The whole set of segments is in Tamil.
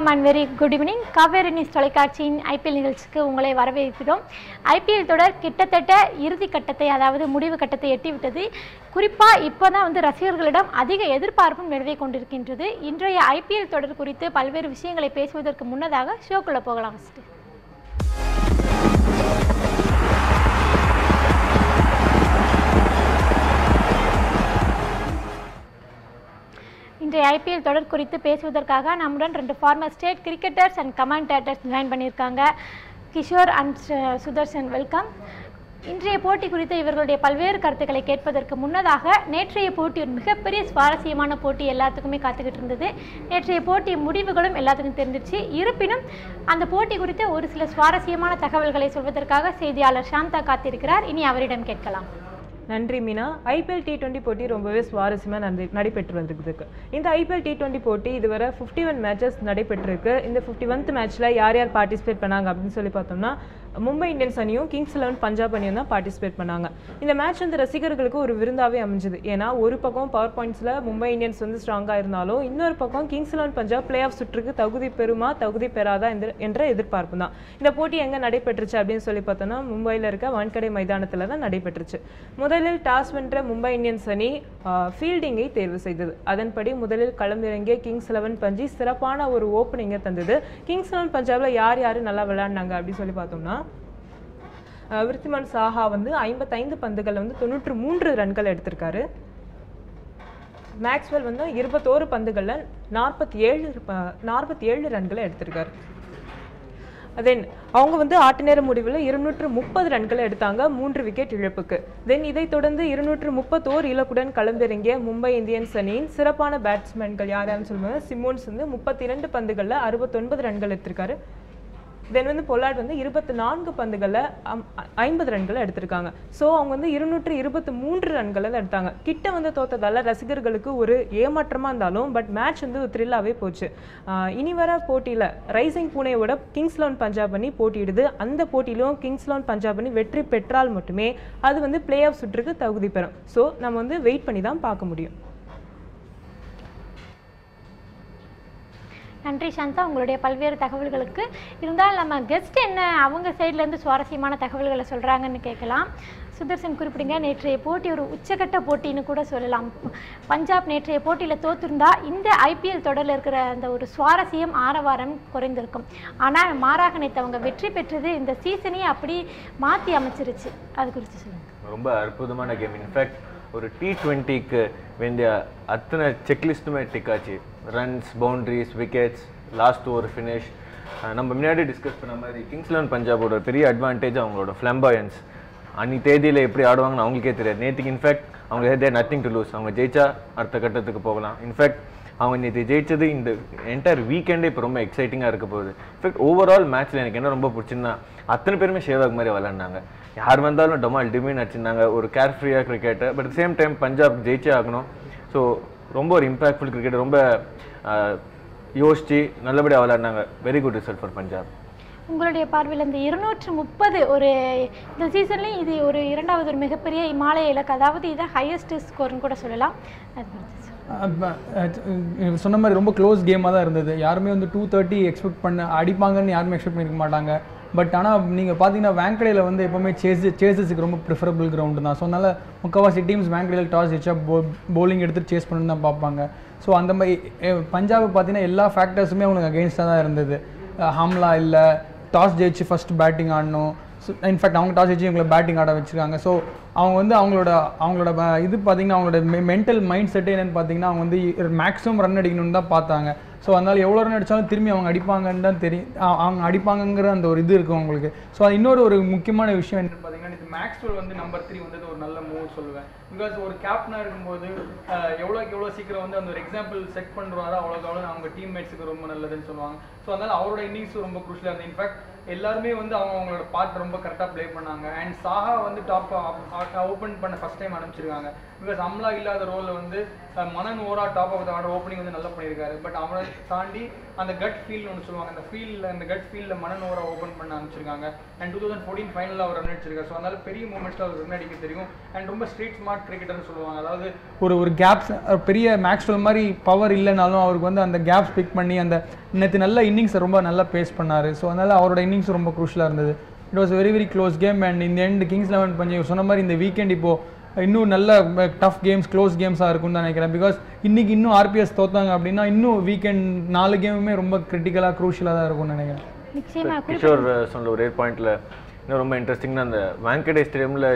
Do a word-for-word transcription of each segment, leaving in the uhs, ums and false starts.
வணக்கம் and very good evening. Kaveri news தொலைக்காட்சியின் ஐபிஎல் நிகழ்ச்சிக்கு உங்களை வரவேற்கிறோம். ஐபிஎல் தொடர் கிட்டத்தட்ட இறுதி கட்டத்தை, அதாவது முடிவு கட்டத்தை எட்டிவிட்டது. குறிப்பாக இப்போ தான் வந்து ரசிகர்களிடம் அதிக எதிர்பார்ப்பும் நிலவை கொண்டிருக்கின்றது. இன்றைய ஐபிஎல் தொடர் குறித்து பல்வேறு விஷயங்களை பேசுவதற்கு முன்னதாக ஷோக்குள்ளே போகலாம். ஃபஸ்ட்டு இன்றைய ஐபிஎல் தொடர் குறித்து பேசுவதற்காக நம்முடன் ரெண்டு former state cricketers and commentators join பண்ணியிருக்காங்க. Kishore and Sudarshan, welcome. இன்றைய போட்டி குறித்து இவர்களுடைய பல்வேறு கருத்துக்களை கேட்பதற்கு முன்னதாக, நேற்றைய போட்டி ஒரு மிகப்பெரிய சுவாரஸ்யமான போட்டி, எல்லாத்துக்குமே காத்துக்கிட்டு இருந்தது. நேற்றைய போட்டி முடிவுகளும் எல்லாத்துக்கும் தெரிஞ்சிச்சு. இருப்பினும் அந்த போட்டி குறித்து ஒரு சில சுவாரஸ்யமான தகவல்களை சொல்வதற்காக செய்தியாளர் சாந்தா காத்திருக்கிறார். இனி அவரிடம் கேட்கலாம். நன்றி மீனா. ஐபிஎல் டி டுவெண்ட்டி போட்டி ரொம்பவே சுவாரஸ்யமாக நடந்து நடைபெற்று வந்திருக்கு. இந்த ஐபிஎல் டி டுவெண்ட்டி போட்டி இதுவரை ஃபிஃப்டி ஒன் மேட்சஸ் நடைபெற்றிருக்கு. இந்த ஃபிஃப்டி ஒன்த் மேட்ச்சில் யார் யார் பார்ட்டிசிபேட் பண்ணாங்க அப்படின்னு சொல்லி பார்த்தோம்னா, மும்பை இந்தியன்ஸ் அணியும் கிங்ஸ் லெவன் பஞ்சாப் அணியும் தான் பார்ட்டிசிபேட் பண்ணாங்க. இந்த மேட்ச் வந்து ரசிகர்களுக்கு ஒரு விருந்தாவே அமைஞ்சுது. ஏன்னா ஒரு பக்கம் பவர் பாயிண்ட்ஸில் மும்பை இந்தியன்ஸ் வந்து ஸ்ட்ராங்காக இருந்தாலும், இன்னொரு பக்கம் Kings Eleven Punjab play off சுற்றுக்கு தகுதி பெறுமா தகுதி பெறாதா என்ற எதிர்பார்ப்பு தான். இந்த போட்டி எங்கே நடைபெற்றுச்சு அப்படின்னு சொல்லி பார்த்தோம்னா, மும்பையில் இருக்க வான்கடே மைதானத்தில் தான் நடைபெற்றுச்சு. முதலில் டாஸ் வென்ற மும்பை இந்தியன்ஸ் அணி ஃபீல்டிங்கை தேர்வு செய்தது. அதன்படி முதலில் களமிறங்கிய கிங்ஸ் லெவன் பஞ்சி சிறப்பான ஒரு ஓப்பனிங்கை தந்தது. கிங்ஸ் லெவன் பஞ்சாப்ல யார் யார் நல்லா விளையாடினாங்க அப்படின்னு சொல்லி பார்த்தோம்னா, விருத்திமான் சாஹா வந்து ஐம்பத்தைந்து பந்துகள் வந்து தொண்ணூற்று மூன்று ரன்கள் எடுத்திருக்காரு. மேக்ஸ்வெல் வந்து இருபத்தோரு பந்துகள்ல நாற்பத்தி ஏழு நாற்பத்தி ஏழு ரன்களை எடுத்திருக்காரு. தென் அவங்க வந்து ஆட்ட நேர முடிவில் இருநூற்று முப்பது ரன்களை எடுத்தாங்க, மூன்று விக்கெட் இழப்புக்கு. தென் இதை தொடர்ந்து இருநூற்று முப்பத்தோரு இலக்குடன் களமிறங்கிய மும்பை இந்தியன்ஸ் அணியின் சிறப்பான பேட்ஸ்மேன்கள் யார் யாருன்னு சொல்லுவாங்க. சிமோன்ஸ் வந்து முப்பத்தி இரண்டு பந்துகளில் அறுபத்தொன்பது ரன்கள் எடுத்திருக்காரு. தென் வந்து பொலாட் வந்து இருபத்தி நான்கு பந்துகளில் ஐம்பது ரன்களை எடுத்திருக்காங்க. ஸோ அவங்க வந்து இருநூற்று இருபத்தி மூன்று ரன்களை தான் எடுத்தாங்க. கிட்ட வந்து தோத்ததால ரசிகர்களுக்கு ஒரு ஏமாற்றமாக இருந்தாலும், பட் மேட்ச் வந்து ஒரு த்ரில்லாகவே போச்சு. இனி வர போட்டியில் ரைசிங் பூனேவோட கிங்ஸ் லெவன் பஞ்சாப் அணி போட்டியிடுது. அந்த போட்டியிலும் கிங்ஸ் லெவன் பஞ்சாப் அணி வெற்றி பெற்றால் மட்டுமே அது வந்து பிளே ஆஃப் சுற்றுக்கு தகுதி பெறும். ஸோ நம்ம வந்து வெயிட் பண்ணி தான் பார்க்க முடியும். நன்றி சாந்தா, உங்களுடைய பல்வேறு தகவல்களுக்கு. இருந்தால் நம்ம கெஸ்ட் என்ன அவங்க சைட்லேருந்து சுவாரஸ்யமான தகவல்களை சொல்கிறாங்கன்னு கேட்கலாம். சுதர்சன் குறிப்பிடுங்க, நேற்றைய போட்டி ஒரு உச்சகட்ட போட்டின்னு கூட சொல்லலாம். பஞ்சாப் நேற்றைய போட்டியில் தோற்றிருந்தா இந்த ஐபிஎல் தொடரில் இருக்கிற அந்த ஒரு சுவாரஸ்யம், ஆரவாரம் குறைந்திருக்கும். ஆனால் மாறாக நேற்று அவங்க வெற்றி பெற்றது இந்த சீசனையே அப்படி மாற்றி அமைச்சிருச்சு. அது குறித்து சொல்லுங்கள். ரொம்ப அற்புதமான கேம். இன்ஃபேக்ட் ஒரு டி டுவெண்ட்டிக்கு வேண்டிய அத்தனை செக்லிஸ்ட்டுமே டிக் ஆச்சு. Runs, boundaries, wickets, last over finish. நம்ம முன்னாடி டிஸ்கஸ் பண்ண மாதிரி கிங்ஸ் லெவன் பஞ்சாபோட பெரிய அட்வான்டேஜ் அவங்களோட ஃப்ளம்பாயன்ஸ். அன்னி தேதியில் எப்படி ஆடுவாங்கன்னு அவங்களுக்கே தெரியாது. நேற்றுக்கு இன்ஃபேக்ட் அவங்க தேர் நத்திங் டு லூஸ். அவங்க ஜெயிச்சா அடுத்த கட்டத்துக்கு போகலாம். இன்ஃபேக்ட் அவங்க நேற்று ஜெயிச்சது இந்த என்டையர் வீக்கெண்டே இப்போ ரொம்ப எக்ஸைட்டிங்காக இருக்க போகுது. இன்ஃபேக்ட் ஓவரால் மேட்ச்சில் எனக்கு என்ன ரொம்ப பிடிச்சின்னா, அத்தனை பேருமே ஷேவாக் மாதிரி விளாட்னாங்க. யார் வந்தாலும் டொமால் டிமின் அடிச்சிருந்தாங்க. ஒரு கேர் ஃப்ரீயாக cricket, but same time Punjab ஜெயிச்சே ஆகணும். ஸோ ரொம்ப ஒரு இம்பாக்ட்ஃபுல் கிரிக்கெட், ரொம்ப யோசிச்சு நல்லபடியாக விளையாடினாங்க. Very good result for Punjab. உங்களுடைய பார்வையில் இந்த இருநூற்று முப்பது ஒரு இந்த சீசன்லேயும் இது ஒரு இரண்டாவது ஒரு மிகப்பெரிய இமாலய இலக்கு, அதாவது இதை ஹையஸ்ட் ஸ்கோர்னு கூட சொல்லலாம். சொன்ன மாதிரி ரொம்ப க்ளோஸ் கேமாக தான் இருந்தது. யாருமே வந்து டூ தேர்ட்டி எக்ஸ்பெக்ட் பண்ண அடிப்பாங்கன்னு யாருமே எக்ஸ்பெக்ட் பண்ணியிருக்க மாட்டாங்க. பட் ஆனால் நீங்கள் பார்த்தீங்கன்னா வேங்கடையில் வந்து எப்போவுமே சேஸ் சேஸஸுக்கு ரொம்ப ப்ரிஃபரபிள் கிரவுண்டு தான். ஸோ அதனால் முக்கால்வாசி டீம்ஸ் வேங்கடையில் டாஸ் வச்சா போ பவுலிங் எடுத்து சேஸ் பண்ணணுன்னு தான் பார்ப்பாங்க. ஸோ அந்த மாதிரி பஞ்சாபுக்கு பார்த்தீங்கன்னா எல்லா ஃபேக்டர்ஸுமே அவங்களுக்கு அகெயின்ஸ்டாக தான் இருந்தது. ஹாம்லா இல்லை, டாஸ் ஜெயிச்சு ஃபஸ்ட் பேட்டிங் ஆடணும். ஸோ இன்ஃபேக்ட் அவங்க டாஸ் வச்சு இவங்களை பேட்டிங் ஆட வச்சுருக்காங்க. ஸோ அவங்க வந்து அவங்களோட அவங்களோட இது பார்த்திங்கன்னா அவங்களோட மென்டல் மைண்ட் செட்டு என்னென்னு பார்த்தீங்கன்னா, அவங்க வந்து மேக்ஸிமம் ரன் அடிக்கணும்னு தான் பார்த்தாங்க. ஸோ அதனால் எவ்வளோ ரன் அடித்தாலும் திரும்பி அவங்க அடிப்பாங்கன்னு தான் தெரியும். அவங்க அடிப்பாங்கங்கிற அந்த ஒரு இது இருக்கும் அவங்களுக்கு. ஸோ அது இன்னொரு ஒரு முக்கியமான விஷயம் என்னென்னு பார்த்தீங்கன்னா, இது மேக்ஸ்வெல் வந்து நம்பர் த்ரீ வந்தது ஒரு நல்ல மூவ் சொல்லுவேன். பிகாஸ் ஒரு கேப்டனாக இருக்கும்போது எவ்வளோக்கு எவ்வளோ சீக்கிரம் வந்து அந்த ஒரு எக்ஸாம்பிள் செட் பண்ணுறாரோ அவ்வளோக்கு அவ்வளோ அவங்க டீம்மேட்ஸுக்கு ரொம்ப நல்லதுன்னு சொல்லுவாங்க. ஸோ அதனால் அவரோட இன்னிங்ஸ் ரொம்ப குரூஷியலாக இருந்தது. இன்ஃபேக்ட் எல்லாருமே வந்து அவங்க அவங்களோட பார்ட் ரொம்ப கரெக்டாக ப்ளே பண்ணாங்க. அண்ட் சாஹா வந்து டாப் ஓப்பன் பண்ண ஃபஸ்ட் டைம் அனுப்பிச்சிருக்காங்க. பிகாஸ் அம்லா இல்லாத ரோலில் வந்து Manan Vohra top of the order opening வந்து நல்லா பண்ணியிருக்காரு. பட் அவனை தாண்டி அந்த கட் ஃபீல்டு ஒன்று சொல்லுவாங்க, அந்த ஃபீல்டில் அந்த கட் ஃபீல்டில் மனன் ஓரா ஓப்பன் பண்ண அனுப்பிச்சிருக்காங்க. அண்ட் டூ தௌசண்ட் ஃபோர்டீன் ஃபைனலில் அவர் ரன் அடிச்சிருக்காரு. ஸோ அதனால் பெரிய மூமெண்ட்ஸில் அவர் ரன் அடிக்க தெரியும். அண்ட் ரொம்ப ஸ்ட்ரீட் ஸ்மார்ட் கிரிக்கெட்டர்னு சொல்லுவாங்க. அதாவது ஒரு ஒரு கேப்ஸ் பெரிய மேக்ஸ்வெல் மாதிரி பவர் இல்லைனாலும் அவருக்கு வந்து அந்த கேப்ஸ் பிக் பண்ணி அந்த நேற்று நல்ல இன்னிங்ஸை ரொம்ப நல்லா பேஸ் பண்ணார். ஸோ அதனால் அவரோட இன்னிங்ஸ் ரொம்ப குரூஷலாக இருந்தது. It was very very close game. And இந்த எண்ட் கிங்ஸ் லெவன் பஞ்சாப் சொன்ன மாதிரி இந்த வீக்கெண்ட் இப்போது இன்னும் நல்ல டஃப் கேம்ஸ் க்ளோஸ் கேம்ஸாக இருக்கும்னு தான் நினைக்கிறேன். பிகாஸ் இன்றைக்கி இன்னும் ஆர்பிஎஸ் தோத்தாங்க அப்படின்னா இன்னும் வீக்கெண்ட் நாலு கேமுமே ரொம்ப கிரிட்டிக்கலாக க்ரூஷலாக தான் இருக்கும்னு நினைக்கிறேன். கிஷோர் சொன்ன ஒரே பாயிண்ட்டில் இன்னும் ரொம்ப இன்ட்ரெஸ்டிங்னா அந்த வாங்கடே ஸ்டேடியமில்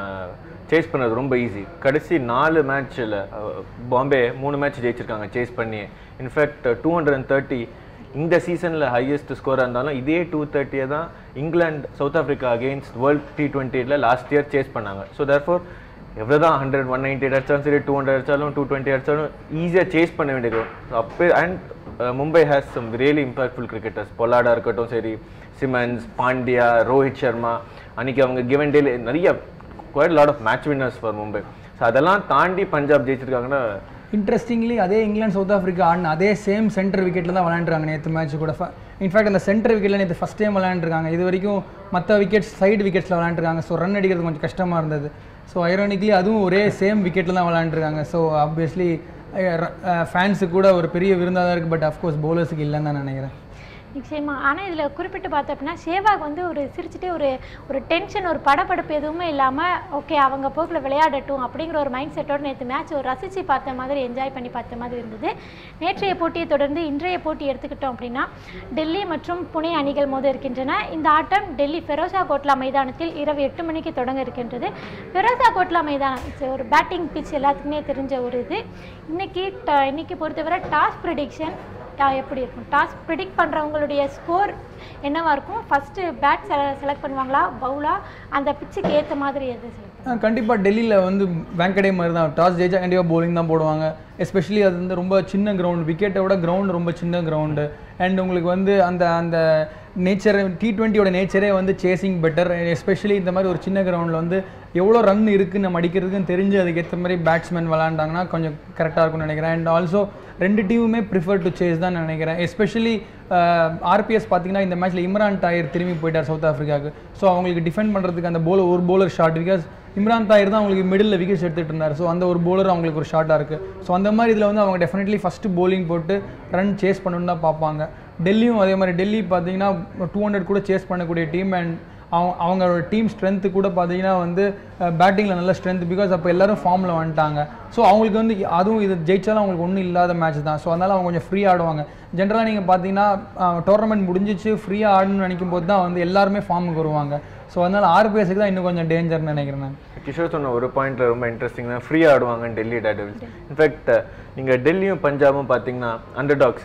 சேஸ் பண்ணது ரொம்ப ஈஸி. கடைசி நாலு மேட்ச்சில் பாம்பே மூணு மேட்ச் ஜெயிச்சிருக்காங்க சேஸ் பண்ணி. In fact two hundred and thirty இந்த சீசனில் ஹையஸ்ட் ஸ்கோராக இருந்தாலும் இதே டூ தேர்ட்டியை தான் England south Africa against world T டுவெண்ட்டியில் லாஸ்ட் இயர் சேஸ் பண்ணாங்க. ஸோ தேர்ஃபோர் எவ்வளோ தான் ஹண்ட்ரட் ஒன் நைன்டி எயிட் அடிச்சாலும் சரி, டூ ஹண்ட்ரட் அடிச்சாலும் டூ டுவெண்ட்டி அடிச்சாலும் ஈஸியாக சேஸ் பண்ண வேண்டியது. அப்போ and Mumbai has some really impactful cricketers. பொல்லாடா இருக்கட்டும் சரி, சிமன்ஸ், பாண்டியா, ரோஹித் சர்மா, அன்றைக்கி அவங்க கிவன் டேல நிறைய quite lot of match winners for Mumbai. So அதெல்லாம் தாண்டி பஞ்சாப் ஜெயிச்சிருக்காங்கன்னா இன்ட்ரெஸ்டிங்லி அதே இங்கிலாந்து சவுத் ஆஃப்ரிக்கா ஆடின அதே சேம் சென்டர் விக்கெட்டில் தான் விளையாண்டுருக்காங்க நேற்று மேட்ச் கூட. இன்ஃபேக்ட் அந்த சென்டர் விக்கெட்டில் நேற்று ஃபஸ்ட் டைம் விளையாண்டுருக்காங்க. இது வரைக்கும் மற்ற விக்கெட்ஸ் சைடு விக்கெட்ஸில் விளையாண்டுருக்காங்க. ஸோ ரன் அடிக்கிறது கொஞ்சம் கஷ்டமாக இருந்தது. ஸோ ஐரானிக்லி அதுவும் ஒரே சேம் விக்கெட்டில் தான் விளையாண்டுருக்காங்க. ஸோ ஆப்வியஸ்லி ஃபேன்ஸுக்கு கூட ஒரு பெரிய விருந்தாக தான் இருக்குது. பட் அஃப்கோர்ஸ் பவுலர்ஸுக்கு இல்லைன்னு நான் நினைக்கிறேன். நிச்சயமாக. ஆனால் இதில் குறிப்பிட்டு பார்த்தோம் அப்படின்னா சேவாக் வந்து ஒரு சிரிச்சுட்டே ஒரு ஒரு டென்ஷன் ஒரு படப்படப்பு எதுவுமே இல்லாமல் ஓகே அவங்க போக்கில் விளையாடட்டும் அப்படிங்கிற ஒரு மைண்ட் செட்டோடு நேற்று மேட்ச் ஒரு ரசித்து பார்த்த மாதிரி என்ஜாய் பண்ணி பார்த்த மாதிரி இருந்தது. நேற்றைய போட்டியை தொடர்ந்து இன்றைய போட்டி எடுத்துக்கிட்டோம் அப்படின்னா டெல்லி மற்றும் புனே அணிகள் மோத இருக்கின்றன. இந்த ஆட்டம் டெல்லி ஃபெரோசா கோட்லா மைதானத்தில் இரவு எட்டு மணிக்கு தொடங்க இருக்கின்றது. ஃபெரோசா கோட்லா மைதானம் ஒரு பேட்டிங் பிச் எல்லாத்துக்குமே தெரிஞ்ச ஒரு இது. இன்னைக்கு இன்னைக்கு பொறுத்தவரை டாஸ் ப்ரிடிக்ஷன் எப்படி இருக்கும்? டாஸ் ப்ரிடிக்ட் பண்ணுறவங்களுடைய ஸ்கோர் என்னவா இருக்கும்? ஃபஸ்ட்டு பேட் செல செலக்ட் பண்ணுவாங்களா பவுலா? அந்த பிச்சுக்கு ஏற்ற மாதிரி எது செலக்ட்? கண்டிப்பாக டெல்லியில் வந்து வேங்கடே மாதிரி தான் டாஸ் ஜெயிச்சா கண்டிப்பாக பவுலிங் தான் போடுவாங்க. எஸ்பெஷலி அது வந்து ரொம்ப சின்ன கிரவுண்ட், விக்கெட்டை விட கிரவுண்டு ரொம்ப சின்ன கிரவுண்டு. அண்ட் உங்களுக்கு வந்து அந்த அந்த நேச்சர் டி டுவெண்ட்டியோட நேச்சரே வந்து சேசிங் பெட்டர். எஸ்பெஷலி இந்த மாதிரி ஒரு சின்ன கிரவுண்டில் வந்து எவ்வளோ ரன் இருக்குது நம்ம அடிக்கிறதுக்குன்னு தெரிஞ்சு அதுக்கேற்ற மாதிரி பேட்ஸ்மேன் விளாண்டாங்கன்னா கொஞ்சம் கரெக்டாக இருக்கும்னு நினைக்கிறேன். அண்ட் ஆல்சோ ரெண்டு டீமுமே ப்ரிஃபர் டு சேஸ் தான் நினைக்கிறேன். எஸ்பெஷலி ஆர்பிஎஸ் பார்த்தீங்கன்னா இந்த மேட்ச்சில் இம்ரான் தாயிர் திரும்பி போயிட்டார் சவுத் ஆஃப்ரிக்காவுக்கு. ஸோ அவங்களுக்கு டிஃபெண்ட் பண்ணுறதுக்கு அந்த போலர் ஒரு bowler short, because Imran Tahir தான் அவங்களுக்கு மிடில் விக்கெட்ஸ் எடுத்துகிட்டு இருந்தார். ஸோ அந்த ஒரு போலர் அவங்களுக்கு ஒரு ஷாட்டாக இருக்குது. ஸோ அந்த மாதிரி இதில் வந்து அவங்க டெஃபினெட்லி ஃபஸ்ட்டு போலிங் போட்டு ரன் சேஸ் பண்ணணுன்னு தான் பார்ப்பாங்க. டெல்லியும் அதே மாதிரி. டெல்லி பார்த்தீங்கன்னா டூ ஹண்ட்ரட் கூட சேஸ் பண்ணக்கூடிய டீம். அண்ட் அவங்க அவங்களோட டீம் ஸ்ட்ரென்த்து கூட பார்த்தீங்கன்னா வந்து பேட்டிங்கில் நல்ல ஸ்ட்ரென்த், பிகாஸ் அப்போ எல்லோரும் ஃபார்மில் வந்துட்டாங்க. ஸோ அவங்களுக்கு வந்து அதுவும் இது ஜெயிச்சாலும் அவங்களுக்கு ஒன்றும் இல்லாத மேட்ச் தான். ஸோ அதனால் அவங்க கொஞ்சம் ஃப்ரீ ஆடுவாங்க. ஜென்ரலாக நீங்கள் பார்த்தீங்கன்னா டோர்னமெண்ட் முடிஞ்சிச்சு ஃப்ரீயாக ஆடணும்னு நினைக்கும் போது தான் வந்து எல்லாருமே ஃபார்முக்கு வருவாங்க. ஸோ அதனால் ஆர்பிஎஸ்க்கு தான் இன்னும் கொஞ்சம் டேஞ்சர்னு நினைக்கிறேன் நான். கிஷோர் சொன்ன ஒரு பாயிண்ட்டில் ரொம்ப இன்ட்ரெஸ்டிங் தான், ஃப்ரீயாக ஆடுவாங்க டெல்லி டேர்டெவில்ஸ். இன்ஃபேக்ட் நீங்கள் டெல்லியும் பஞ்சாபும் பார்த்தீங்கன்னா under dogs.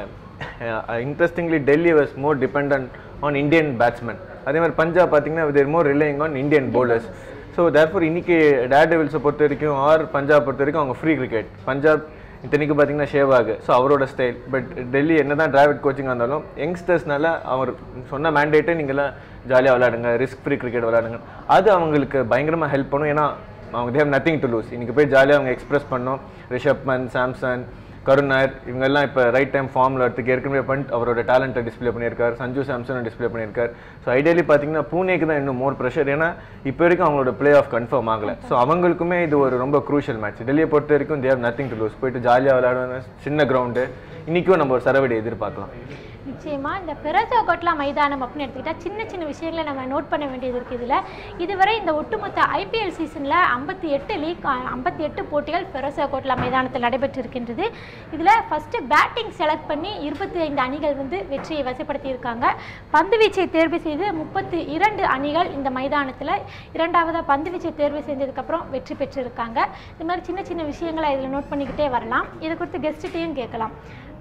Interestingly Delhi was more dependent on Indian batsman. அதே மாதிரி பஞ்சாப் பார்த்தீங்கன்னா they're more relying on Indian bowlers. So therefore இன்னைக்கு டேர்டெவில்ஸை பொறுத்த வரைக்கும் ஆர் பஞ்சாப் பொறுத்த வரைக்கும் அவங்க ஃப்ரீ கிரிக்கெட். பஞ்சாப் இத்தனைக்கு பார்த்தீங்கன்னா ஷேவாக், ஸோ அவரோட ஸ்டைல். பட் டெல்லி என்ன தான் டிராவிட் கோச்சிங் இருந்தாலும் யங்ஸ்டர்ஸ்னால அவர் சொன்ன மேண்டேட்டே நீங்களாம் ஜாலியாக விளையாடுங்க, ரிஸ்க் ஃப்ரீ கிரிக்கெட் விளையாடுங்க. அது அவங்களுக்கு பயங்கரமாக ஹெல்ப் பண்ணும். ஏன்னா அவங்க they have nothing to lose. இன்றைக்கி போய் ஜாலியாக அவங்க எக்ஸ்பிரஸ் பண்ணோம். ரிஷப் பந்த், சாம்சன், கருண் நாயர் இவங்கெல்லாம் இப்போ ரைட் டைம் ஃபார்மில் எடுத்துக்கு ஏற்கனவே பண்ணிட்டு அவரோட டேலண்ட்டை டிஸ்பிளே பண்ணியிருக்கார். சஞ்சு சாம்சனும் டிஸ்பிளே பண்ணியிருக்கார். ஸோ ஐடியலி பார்த்தீங்கன்னா பூனேக்கு தான் இன்னும் மோர் ப்ரெஷர். ஏன்னா இப்போ வரைக்கும் அவங்களோட பிளே ஆஃப் கன்ஃபார்ம் ஆகலை. ஸோ அவங்களுக்குமே இது ஒரு ரொம்ப க்ரூஷியல் மேட்ச். டெல்லியை பொறுத்த வரைக்கும் they have nothing to lose. போயிட்டு ஜாலியாக விளையாடுவாங்க, சின்ன கிரவுண்டு. இன்றைக்கும் நம்ம ஒரு சரவடி எதிர்பார்க்கலாம். நிச்சயமாக இந்த ஃபெரோசா கோட்லா மைதானம் அப்படின்னு எடுத்துக்கிட்டால் சின்ன சின்ன விஷயங்களை நம்ம நோட் பண்ண வேண்டியது இருக்குது. இதில் இதுவரை இந்த ஒட்டுமொத்த ஐபிஎல் சீசனில் ஐம்பத்தி எட்டு லீக் ஐம்பத்தி எட்டு போட்டிகள் ஃபெரோசா கோட்லா மைதானத்தில் நடைபெற்றிருக்கின்றது. இதில் ஃபஸ்ட்டு பேட்டிங் செலக்ட் பண்ணி இருபத்தி ஐந்து அணிகள் வந்து வெற்றியை வசப்படுத்தியிருக்காங்க. பந்து வீச்சை தேர்வு செய்து முப்பத்தி இரண்டு அணிகள் இந்த மைதானத்தில் இரண்டாவதாக பந்து வீச்சை தேர்வு செஞ்சதுக்கப்புறம் வெற்றி பெற்றிருக்காங்க. இது மாதிரி சின்ன சின்ன விஷயங்களை இதில் நோட் பண்ணிக்கிட்டே வரலாம். இதை குறித்து கெஸ்ட்டையும் கேட்கலாம்.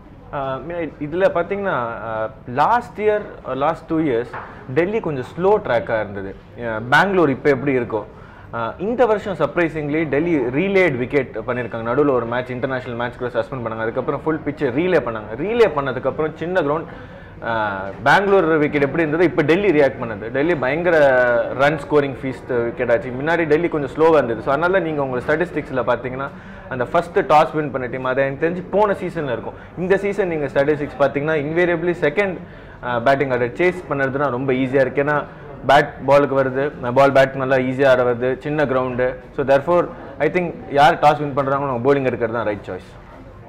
இதில் பார்த்தீங்கன்னா last year last two years Delhi கொஞ்சம் ஸ்லோ ட்ராக்காக இருந்தது. பெங்களூர் இப்போ எப்படி இருக்கோ இந்த வருஷம் சர்ப்ரைசிங்லி டெல்லி ரீலேட் விக்கெட் பண்ணியிருக்காங்க. நடுவில் ஒரு மேட்ச் இன்டர்நேஷனல் மேட்ச் கூட சஸ்பெண்ட் பண்ணாங்க. அதுக்கப்புறம் ஃபுல் பிச்சை ரீலே பண்ணாங்க. ரீலே பண்ணதுக்கப்புறம் சின்ன கிரவுண்ட் பெங்களூர் விக்கெட் எப்படி இருந்தது இப்போ டெல்லி ரியாக்ட் பண்ணது. டெல்லி பயங்கர ரன் ஸ்கோரிங் ஃபீஸ்ட் விக்கெட் ஆச்சு. முன்னாடி டெல்லி கொஞ்சம் ஸ்லோவாக இருந்தது. ஸோ அதனால நீங்கள் உங்கள் ஸ்டாட்டிஸ்டிக்ஸில் பார்த்தீங்கன்னா அந்த ஃபஸ்ட்டு டாஸ் வின் பண்ண டீம் அதை எனக்கு தெரிஞ்சு போன சீசனில் இருக்கும். இந்த சீசன் நீங்கள் ஸ்டாட்டிஸ்டிக்ஸ் பார்த்தீங்கன்னா invariably second batting order chase பண்ணுறதுனா ரொம்ப ஈஸியாக இருக்குது. ஏன்னா பேட் பாலுக்கு வருது, பால் பேட் நல்லா ஈஸியாக ஆட வருது, சின்ன ground. So therefore I think யார் டாஸ் வின் பண்ணுறாங்களோ அவங்க போலிங் எடுக்கிறது தான் ரைட் சாய்ஸ்.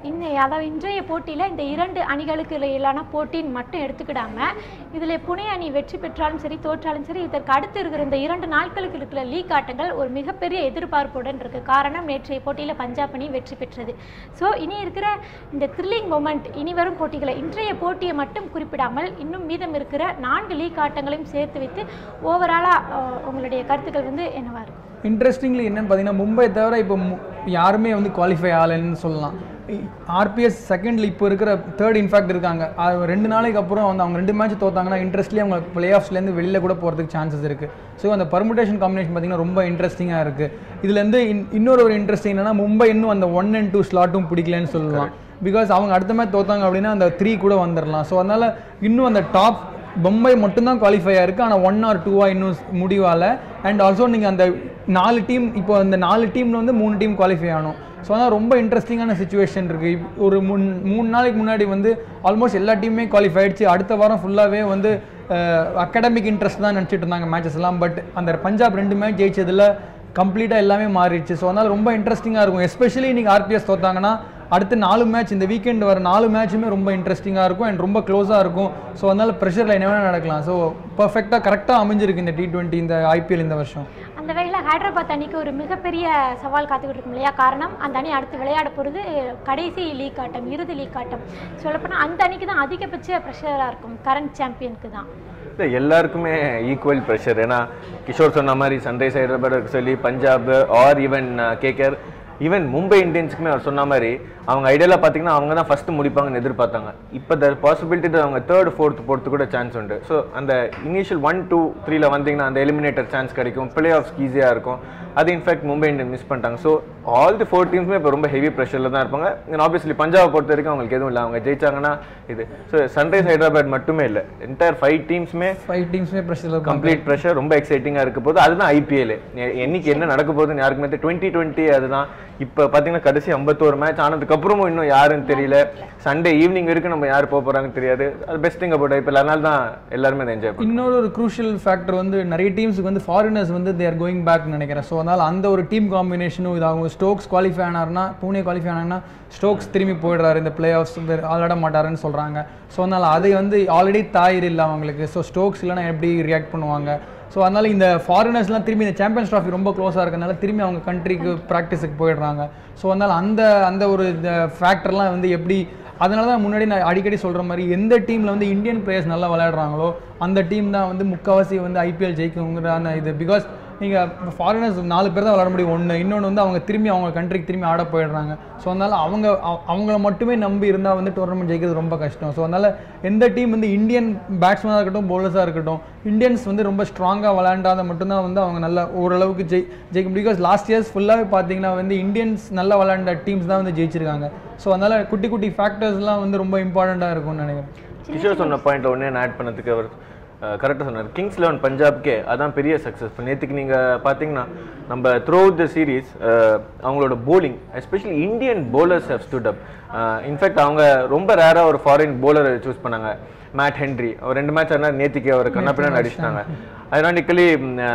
இந்த அதாவது இன்றைய போட்டியில் இந்த இரண்டு அணிகளுக்கு இடையிலான போட்டின்னு மட்டும் எடுத்துக்கிடாமல் இதில் புனே அணி வெற்றி பெற்றாலும் சரி தோற்றாலும் சரி இதற்கு அடுத்து இருக்கிற இந்த இரண்டு நாட்களுக்கு இருக்கிற லீக் ஆட்டங்கள் ஒரு மிகப்பெரிய எதிர்பார்ப்புடன் இருக்குது. காரணம் நேற்றைய போட்டியில் பஞ்சாப் அணி வெற்றி பெற்றது. ஸோ இனி இருக்கிற இந்த த்ரில்லிங் மொமெண்ட் இனி வரும் போட்டிகளை இன்றைய போட்டியை மட்டும் குறிப்பிடாமல் இன்னும் மீதம் இருக்கிற நான்கு லீக் ஆட்டங்களையும் சேர்த்து வைத்து ஓவராலாக உங்களுடைய கருத்துக்கள் வந்து என்னவா இருக்கும்? இன்ட்ரெஸ்டிங்லி என்னன்னு பார்த்தீங்கன்னா மும்பை தவிர இப்போ யாருமே வந்து குவாலிஃபை ஆகலைன்னு சொல்லலாம். ஆர்பிஎஸ் செகண்டில் இப்போ இருக்கிற தேர்ட் இன்ஃபேக்ட் இருக்காங்க. அது ரெண்டு நாளைக்கு அப்புறம் வந்து அவங்க ரெண்டு மேட்ச் தோத்தாங்கன்னா இன்ட்ரெஸ்ட்லி அவங்க பிளே ஆஃப்ஸ்லேருந்து வெளியில் கூட போகிறதுக்கு சான்சஸ் இருக்குது. ஸோ அந்த பர்முடேஷன் காம்பினேஷன் பார்த்திங்கன்னா ரொம்ப இன்ட்ரெஸ்டிங்காக இருக்குது. இதுலேருந்து இன் இன்னொரு ஒரு இன்ட்ரெஸ்டிங் என்னன்னா மும்பை இன்னும் அந்த ஒன் அண்ட் டூ ஸ்லாட்டும் பிடிக்கலன்னு சொல்லலாம். பிகாஸ் அவங்க அடுத்த மேட்ச் தோத்தாங்க அப்படின்னா அந்த த்ரீ கூட வந்துடலாம். ஸோ அதனால் இன்னும் அந்த டாப் மும்பை மட்டும்தான் குவாலிஃபை ஆயிருக்கு. ஆனால் ஒன் ஆர் டூவாக இன்னும் முடிவால் அண்ட் ஆல்சோ நீங்கள் அந்த நாலு டீம் இப்போ அந்த நாலு டீமில் வந்து மூணு டீம் குவாலிஃபை ஆகணும். ஸோ அதனால் ரொம்ப இன்ட்ரெஸ்டிங்கான சுச்சுவேஷன் இருக்குது. ஒரு முன் மூணு நாளைக்கு முன்னாடி வந்து ஆல்மோஸ்ட் எல்லா டீமுமே குவாலிஃபை ஆகிடுச்சு. அடுத்த வாரம் ஃபுல்லாகவே வந்து அகாடமிக் இன்ட்ரெஸ்ட் தான் நினச்சிட்டு இருந்தாங்க மேட்சஸ் எல்லாம். பட் அந்த பஞ்சாப் ரெண்டு மேட்ச் ஜெயிச்சதில் கம்ப்ளீட்டாக எல்லாமே மாறிடுச்சு. ஸோ அதனால் ரொம்ப இன்ட்ரெஸ்டிங்காக இருக்கும். எஸ்பெஷலி நீங்கள் ஆர்பிஎஸ் தோத்தாங்கன்னா அடுத்த நாலு மேட்ச் இந்த வீக்கெண்ட் வர நாலு மேட்சுமே ரொம்ப இன்ட்ரெஸ்டிங்காக இருக்கும் அண்ட் ரொம்ப க்ளோஸாக இருக்கும். ஸோ அதனால் ப்ரெஷரில் என்ன வேணால் நடக்கலாம். ஸோ பர்ஃபெக்டாக கரெக்டாக அமைஞ்சிருக்கு இந்த டி டுவெண்ட்டி இந்த ஐபிஎல் இந்த வருஷம். அந்த வகையில் ஹைதராபாத் அணிக்கு ஒரு மிகப்பெரிய சவால் காத்துக்கிட்டு இருக்கும் இல்லையா? காரணம் அந்த அணி அடுத்து விளையாட போகிறது கடைசி லீக் ஆட்டம், இறுதி லீக் ஆட்டம். சொல்லப்போனால் அந்த அணிக்கு தான் அதிகபட்ச ப்ரெஷராக இருக்கும், கரண்ட் சாம்பியனுக்கு தான். இல்லை எல்லாருக்குமே ஈக்குவல் ப்ரெஷர். ஏன்னா கிஷோர் சொன்ன மாதிரி சன்ரைஸ் ஹைதராபாத் சொல்லி Punjab or even KKR even Mumbai இந்தியன்ஸுக்குமே அவர் சொன்ன மாதிரி அவங்க ஐடியாவில் பார்த்தீங்கன்னா அவங்க தான் ஃபஸ்ட்டு முடிப்பாங்கன்னு எதிர்பார்த்தாங்க. இப்போ த பாசிபிலிட்டி அவங்க தேர்ட் ஃபோர்த் போகிறது கூட சான்ஸ் உண்டு. ஸோ அந்த இனிஷியல் ஒன் டூ த்ரீல வந்தீங்கன்னா அந்த எலிமினேட்டர் சான்ஸ் கிடைக்கும், பிளே ஆஃப்ஸ் ஈஸியாக இருக்கும். அது இன்ஃபேக்ட் மும்பை இந்தியன் மிஸ் பண்ணிட்டாங்க. ஸோ ஆல் தி ஃபோர் டீம்ஸுமே இப்போ ரொம்ப ஹெவி ப்ரெஷரில் தான் இருப்பாங்க. ஆப்வியஸ்லி பஞ்சாபை பொறுத்த வரைக்கும் அவங்களுக்கு எதுவும் இல்லை, அவங்க ஜெயிச்சாங்கன்னா இது. ஸோ சன்ரைஸ் ஹைதராபாத் மட்டுமே இல்லை, என்டையர் ஃபைவ் டீம்ஸுமே ஃபைவ் டீம்ஸுமே ப்ரெஷர், கம்ப்ளீட் ப்ரெஷர், ரொம்ப எக்ஸைட்டிங்காக இருக்க போது. அதுதான் ஐபிஎல். என்னைக்கு என்ன நடக்க போகுதுன்னு யாருக்குமே தெரியும். டுவெண்ட்டி டுவெண்ட்டி அதுதான். இப்போ பார்த்தீங்கன்னா கடைசி ஐம்பத்தோரு மேட்ச் ஆனதுக்கப்புறமும் இன்னும் யாருன்னு தெரியல. சண்டே ஈவினிங் வரைக்கும் நம்ம யார் போக போகிறாங்கன்னு தெரியாது. அது பெஸ்ட் திங் அபவுட் ஐபிஎல். அதனால தான் எல்லாருமே அதை என்ஜாய் பண்ணுவோம். இன்னொரு ஒரு க்ரூஷியல் ஃபேக்டர் வந்து நிறைய டீம்ஸுக்கு வந்து ஃபாரினர்ஸ் வந்து தே ஆர் கோயிங் பேக்னு நினைக்கிறேன். ஸோ அதனால் அந்த ஒரு டீம் காம்பினேஷனும் இதாகும். ஸ்டோக்ஸ் குவாலிஃபை ஆனார்னா, பூனே குவாலிஃபை ஆனாங்கன்னா ஸ்டோக்ஸ் திரும்பி போயிடுறாரு, இந்த பிளே ஆஃப்ஸ் ஆளாட மாட்டாருன்னு சொல்கிறாங்க. ஸோ அதனால் அதை வந்து ஆல்ரெடி தாயிர் இல்லை அவங்களுக்கு. ஸோ ஸ்டோக்ஸ் இல்லைனா எப்படி ரியாக்ட் பண்ணுவாங்க? ஸோ அதனால் இந்த ஃபாரினர்ஸ்லாம் திரும்பி இந்த சாம்பியன்ஸ் ட்ராஃபி ரொம்ப க்ளோஸாக இருக்கிறதுனால திரும்பி அவங்க கண்ட்ரிக்கு ப்ராக்டிஸுக்கு போயிடுறாங்க. ஸோ அதனால் அந்த அந்த ஒரு ஃபேக்டர்லாம் வந்து எப்படி, அதனால தான் முன்னாடி நான் அடிக்கடி சொல்கிற மாதிரி எந்த டீமில் வந்து இந்தியன் பிளேயர்ஸ் நல்லா விளையாடுறாங்களோ அந்த டீம் தான் வந்து முக்கால்வாசி வந்து ஐபிஎல் ஜெயிக்குங்கிறான இது. பிகாஸ் நீங்கள் ஃபாரினர்ஸ் நாலு பேர் தான் விளையாட முடியும் ஒன்று, இன்னொன்று வந்து அவங்க திரும்பி அவங்க கண்ட்ரிக்கு திரும்பி ஆட போயிடுறாங்க. ஸோ அதனால் அவங்க அவங்கள மட்டுமே நம்பி இருந்தால் வந்து டோர்னமெண்ட் ஜெயிக்கிறது ரொம்ப கஷ்டம். ஸோ அதனால் எந்த டீம் வந்து இந்தியன் பேட்ஸ்மேனாக இருக்கட்டும் பவுலர்ஸாக இருக்கட்டும், இந்தியன்ஸ் வந்து ரொம்ப ஸ்ட்ராங்காக விளையாண்டாத மட்டும்தான் வந்து அவங்க நல்லா ஓரளவுக்கு ஜெய் ஜெயிக்க முடியும். பிகாஸ் லாஸ்ட் இயர்ஸ் ஃபுல்லாகவே பார்த்தீங்கன்னா வந்து இந்தியன்ஸ் நல்லா விளையாண்ட டீம்ஸ் தான் வந்து ஜெயிச்சிருக்காங்க. ஸோ அதனால் குட்டி குட்டி ஃபேக்டர்ஸ்லாம் வந்து ரொம்ப இம்பார்ட்டண்ட்டாக இருக்கும்னு நினைக்கிறேன். கிஷோர் சொன்ன பாயிண்ட் ஒன்றே ஆட் பண்ணதுக்கு அவர் கரெக்டாக சொன்னார். கிங்ஸ் லெவன் பஞ்சாப்கே அதான் பெரிய சக்ஸஸ்ஃபுல். நேற்றுக்கு நீங்கள் பார்த்தீங்கன்னா நம்ம த்ரூ அவுட் த சீரீஸ் அவங்களோட bowling especially Indian bowlers have stood up. In fact அவங்க ரொம்ப ரேராக ஒரு ஃபாரின் போலரை சூஸ் பண்ணாங்க, மேட் ஹென்ரி. அவர் ரெண்டு மேட்ச் ஆனால் நேற்றுக்கு அவர் கண்ணாப்பின்னு அடிச்சிட்டாங்க. ஐரானிக்கலி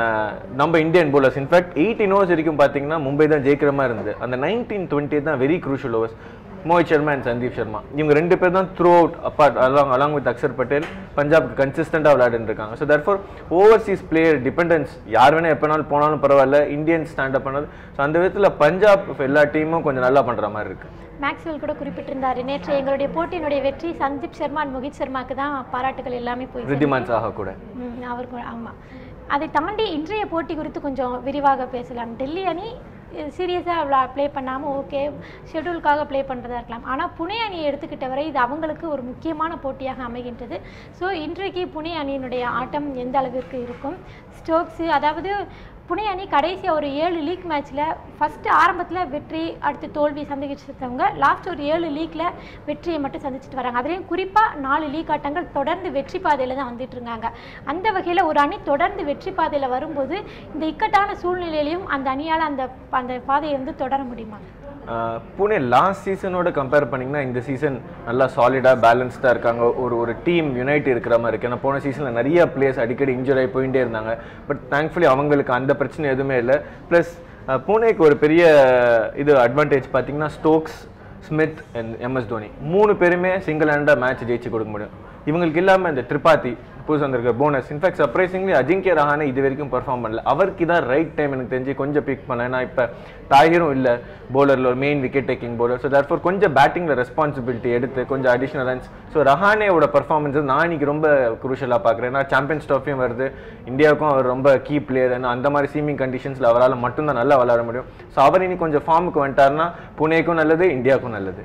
நம்ம Indian bowlers in fact eighteen overs வரைக்கும் பார்த்தீங்கன்னா மும்பை தான் ஜெயிக்கிற மாதிரி இருந்தது. அந்த நைன்டீன் டுவெண்ட்டி தான் very crucial overs. Mohit Sharma and Sandeep Sharma இவங்க ரெண்டு பேர் தான் throughout apart along along with Akshar Patel பஞ்சாப்க்கு கன்சிஸ்டண்டாக விளையாடிட்டு இருக்காங்க. So therefore overseas player dependence யார் வேணால் எப்போனாலும் போனாலும் பரவாயில்ல, இந்தியன் ஸ்டாண்டப் பண்ணது. ஸோ அந்த விதத்தில் பஞ்சாப் எல்லா டீமும் கொஞ்சம் நல்லா பண்ணுற மாதிரி இருக்குது. மேக்ஸ்வெல் கூட குறிப்பிட்டிருந்தார், நேற்று எங்களுடைய போட்டியினுடைய வெற்றி சந்தீப் சர்மா அண்ட் மோஹித் சர்மாக்கு தான் பாராட்டுகள் எல்லாமே போய் ரித்திமான் சாஹா கூட அவர் கூட. ஆமாம், அதை தாண்டி இன்றைய போட்டி குறித்து கொஞ்சம் விரிவாக பேசலாம். டெல்லி அணி சீரியஸாக விளா ப்ளே பண்ணாமல் ஓகே ஷெட்யூலுக்காக ப்ளே பண்ணுறதா இருக்கலாம். ஆனால் புனே அணியை எடுத்துக்கிட்ட வரை இது அவங்களுக்கு ஒரு முக்கியமான போட்டியாக அமைகின்றது. ஸோ இன்றைக்கு புனே அணியினுடைய ஆட்டம் எந்த அளவிற்கு இருக்கும்? ஸ்டோக்ஸு அதாவது புனே அணி கடைசியாக ஒரு ஏழு லீக் மேட்ச்சில் ஃபஸ்ட்டு ஆரம்பத்தில் வெற்றி அடுத்து தோல்வி சந்திச்சிருந்தவங்க லாஸ்ட் ஒரு ஏழு லீக்கில் வெற்றியை மட்டும் சந்திச்சுட்டு வராங்க. அதுலேயும் குறிப்பாக நாலு லீக் ஆட்டங்கள் தொடர்ந்து வெற்றி பாதையில் தான் வந்துட்டு இருக்காங்க. அந்த வகையில் ஒரு அணி தொடர்ந்து வெற்றி பாதையில் வரும்போது இந்த இக்கட்டான சூழ்நிலையிலையும் அந்த அணியால் அந்த அந்த பாதையை வந்து தொடர முடியுமா? புனே லாஸ்ட் சீசனோட கம்பேர் பண்ணிங்கன்னா இந்த சீசன் நல்லா சாலிடாக பேலன்ஸ்டாக இருக்காங்க. ஒரு ஒரு டீம் யுனைட் இருக்கிற மாதிரி இருக்குது. ஏன்னா போன சீசனில் நிறைய பிளேயர்ஸ் அடிக்கடி இன்ஜுரி ஆகி போயிட்டே இருந்தாங்க. பட் தேங்க்ஃபுல்லி அவங்களுக்கு அந்த பிரச்சனை எதுவுமே இல்லை. ப்ளஸ் புனேக்கு ஒரு பெரிய இது அட்வான்டேஜ் பார்த்தீங்கன்னா Stokes Smith and MS Dhoni மூணு பேருமே சிங்கிள் ஹேண்டாக மேட்ச் ஜெயிச்சு கொடுக்க முடியும். இவங்களுக்கு இல்லாமல் இந்த திரிபாதி புதுசு வந்திருக்க bonus. In fact surprisingly Ajinkya Rahane இது வரைக்கும் பெர்ஃபார்ம் பண்ணல. அவருக்கு தான் ரைட் டைம் எனக்கு தெரிஞ்சு கொஞ்சம் பிக் பண்ணல. ஏன்னா இப்போ தாகிரும் இல்லை போலரில் ஒரு main wicket taking bowler. So therefore கொஞ்சம் பேட்டிங்கில் ரெஸ்பான்சிபிலிட்டி எடுத்து கொஞ்சம் அடிஷனல் ரன்ஸ். ஸோ ரஹானேவோட பர்ஃபார்மன்ஸ் நான் இன்னைக்கு ரொம்ப குரூஷலாக பார்க்குறேன். ஏன்னா சாம்பியன்ஸ் ட்ராஃபியும் வருது, இந்தியாவுக்கும் அவர் ரொம்ப கீ பிளேயர். ஏன்னா அந்த மாதிரி சீமிங் கண்டிஷன்ஸில் அவரால் மட்டும்தான் நல்லா விளையாட முடியும். ஸோ அவர் இன்னைக்கு கொஞ்சம் ஃபார்முக்கு வந்துட்டார்னா புனேக்கும் நல்லது, இந்தியாவுக்கும் நல்லது.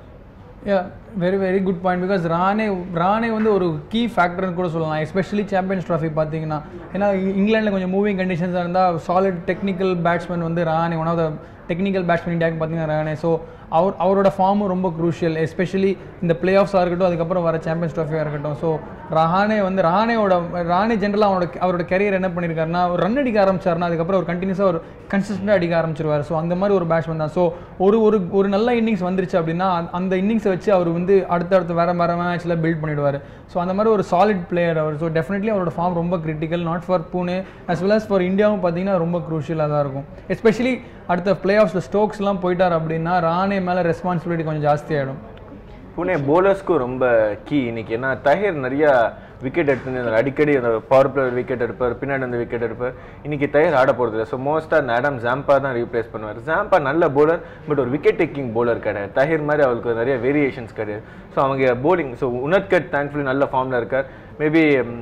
Yeah very very good point. Because Rahane Rahane வந்து ஒரு கீ ஃபேக்டர்னு கூட சொல்லலாம், எஸ்பெஷலி சாம்பியன்ஸ் ட்ராஃபி பார்த்தீங்கன்னா. ஏன்னா இங்கிலாண்டில் கொஞ்சம் மூவிங் கண்டிஷன்ஸாக இருந்தால் சாலிட் டெக்னிக்கல் பேட்ஸ்மேன் வந்து Rahane, one of the technical batsman இந்தியாவுக்கு பார்த்தீங்கன்னா ரானே. ஸோ அவர் அவரோட ஃபார்மும் ரொம்ப க்ரூஷியல், எஸ்பெஷலி இந்த பிளே ஆஃப்ஸாக இருக்கட்டும், அதுக்கப்புறம் வர சாம்பியன்ஸ் ட்ராஃபியாக இருக்கட்டும். ஸோ ரஹானே வந்து ரஹானேவோட ரானே ஜென்ரலாக அவனோட அவரோட கெரியர் என்ன பண்ணியிருக்காருன்னா, ஒரு ரன் அடிக்க ஆரம்பிச்சாருன்னா அதுக்கப்புறம் ஒரு கண்டினியூஸாக ஒரு கன்சிஸ்டண்டாக அடிக்க ஆரம்பிச்சிருவார். ஸோ அந்த மாதிரி ஒரு பேட்ஸ்மேன் தான். ஸோ ஒரு ஒரு ஒரு நல்ல இன்னிங்ஸ் வந்துருச்சு அப்படின்னா அந்த இன்னிங்ஸை வச்சு அவர் வந்து அடுத்தடுத்து வேறு வேறு மேட்ச்சில் பில்ட் பண்ணிவிடுவார். ஸோ அந்த மாதிரி ஒரு சாலிட் பிளேயர் அவர். ஸோ டெஃபினெட்லி அவரோட ஃபார்ம் ரொம்ப critical, not for Pune as well as for இந்தியாவும் பார்த்தீங்கன்னா ரொம்ப க்ரூஷியலாக தான் இருக்கும். எஸ்பெஷலி அடுத்த பிளே ஆஃப்ஸில் ஸ்டோக்ஸ்லாம் போயிட்டார் அப்படின்னா ரானே மேலே ரெஸ்பான்சிபிலிட்டி கொஞ்சம் ஜாஸ்தியாகிடும். புனே போலர்ஸ்க்கும் ரொம்ப கீ இன்னைக்கு. ஏன்னா தஹீர் நிறையா விக்கெட் எடுத்து அடிக்கடி அந்த பவர் பிளேயர் விக்கெட் எடுப்பார், பின்னாடி அந்த விக்கெட் எடுப்பார். இன்னைக்கு தஹீர் ஆட போகிறது இல்லை. ஸோ மோஸ்ட்டாக அந்த ஆடம் ஜாம்பா தான் ரீப்ளேஸ் பண்ணுவார். ஜாம்பா நல்ல போலர், பட் ஒரு விக்கெட் டேக்கிங் போலர் கிடையாது. தஹீர் மாதிரி அவருக்கு நிறைய வேரியேஷன்ஸ் கிடையாது. ஸோ அவங்க போலிங், ஸோ உனத்கட் தேங்க்ஃபுல்லி நல்ல ஃபார்மில் இருக்கார். மேபி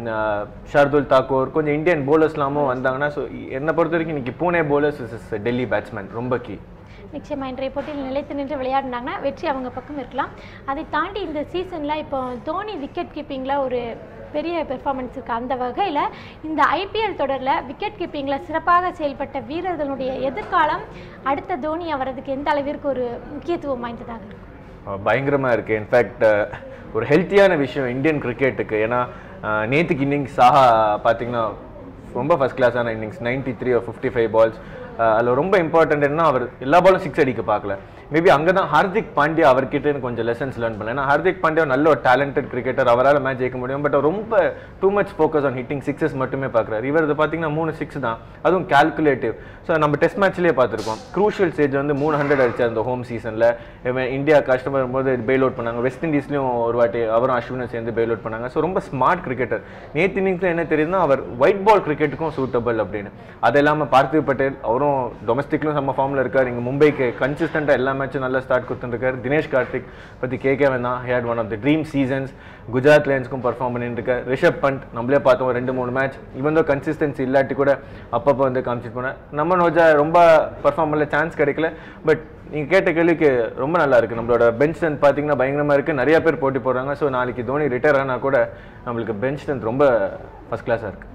ஷார்துல் தாக்கூர் கொஞ்சம் இந்தியன் போலர்ஸ்லாமும் வந்தாங்கன்னா, ஸோ என்னை பொறுத்த வரைக்கும் இன்னைக்கு Pune bowlers is Delhi batsman ரொம்ப கீ. நிச்சயமாக இன்றைய போட்டியில் நிலைத்து நின்று விளையாடினாங்கன்னா வெற்றி அவங்க பக்கம் இருக்கலாம். அதை தாண்டி இந்த சீசனில் இப்போ தோனி விக்கெட் கீப்பிங்கில் ஒரு பெரிய பெர்ஃபார்மன்ஸ் இருக்குது. அந்த வகையில் இந்த ஐபிஎல் தொடரில் விக்கெட் கீப்பிங்கில் சிறப்பாக செயல்பட்ட வீரர்களுடைய எதிர்காலம் அடுத்த தோனி அவரதுக்கு எந்த அளவிற்கு ஒரு முக்கியத்துவம் வாய்ந்ததாக இருக்கும்? பயங்கரமாக இருக்குது. இன்ஃபேக்ட் ஒரு ஹெல்த்தியான விஷயம் இந்தியன் கிரிக்கெட்டுக்கு. ஏன்னா நேற்றுக்கு இன்னிங்ஸ் சாஹா பார்த்தீங்கன்னா ரொம்ப ஃபஸ்ட் கிளாஸான இன்னிங்ஸ், நைன்டி த்ரீ ஒரு ஃபிஃப்டி ஃபைவ் பால்ஸ். அதில் ரொம்ப இம்பார்ட்டன்ட் என்ன, அவர் எல்லா பாலும் சிக்ஸ் அடிக்க பார்க்கல. மேபி அங்கே தான் ஹார்திக் பாண்டியா அவர்கிட்ட கொஞ்சம் லெசன்ஸ் லேர்ன் பண்ணல. ஏன்னா ஹார்திக் பாண்டியா நல்ல ஒரு டேலண்டட் கிரிக்கெட்டர், அவரால் மேட்ச் ஜெயிக்க முடியும். பட் ரொம்ப too much focus on hitting sixes மட்டுமே பார்க்குறாரு. இவர் பார்த்தீங்கன்னா மூணு சிக்ஸ் தான், அதுவும் கால்குலேட்டிவ். ஸோ நம்ம டெஸ்ட் மேட்ச்லேயே பார்த்துருக்கோம், க்ரூஷியல் ஸ்டேஜ் வந்து மூணு ஹண்ட்ரட் அடிச்சார் அந்த ஹோம் சீசனில். இந்தியா கஷ்டமாக இருக்கும்போது பெயில் அவுட் பண்ணாங்க. வெஸ்ட் இண்டீஸ்லையும் ஒரு வாட்டி அவரும் அஸ்வினும் சேர்ந்து பெயில் அவுட் பண்ணாங்க. ஸோ ரொம்ப ஸ்மார்ட் கிரிக்கெட்டர். நேற்று இன்னிங்ஸில் என்ன தெரியுதுன்னா அவர் ஒயிட் பால் கிரிக்கெட்டுக்கும் சூட்டபிள் அப்படின்னு. அது இல்லாமல் பார்த்திவ் பட்டேல் அவரும் டொமஸ்டிக்லும் செம்ம ஃபார்மில் இருக்கார். இங்கே மும்பைக்கு கன்சிஸ்டண்ட்டாக எல்லா மேட்சும் நல்ல ஸ்டார்ட் கொடுத்துருக்காரு. தினேஷ் கார்த்திக் பற்றி கேட்க வேணாம், had one of the dream seasons. Gujarat லைன்ஸ்க்கும் பர்ஃபார்ம் பண்ணிட்டு இருக்கார். ரிஷப் பண்ட் நம்மளே பார்த்தோம் ரெண்டு மூணு மேட்ச், இவன் தான் கன்சிஸ்டன்சி இல்லாட்டி கூட அப்பப்போ வந்து காமிச்சிட்டு போனேன். நம்ம நோஜா ரொம்ப பர்ஃபார்ம் பண்ணல, சான்ஸ் கிடைக்கல. பட் நீங்கள் கேட்ட கேள்விக்கு ரொம்ப நல்லா இருக்குது. நம்மளோட பெஞ்ச் ஸ்ட்ரென்த் பார்த்தீங்கன்னா பயங்கரமாக இருக்குது, நிறைய பேர் போட்டி போடுறாங்க. ஸோ நாளைக்கு தோனி ரிட்டையர் ஆனால் கூட நம்மளுக்கு பெஞ்ச் ஸ்ட்ரென்த் ரொம்ப ஃபஸ்ட் கிளாஸாக இருக்குது.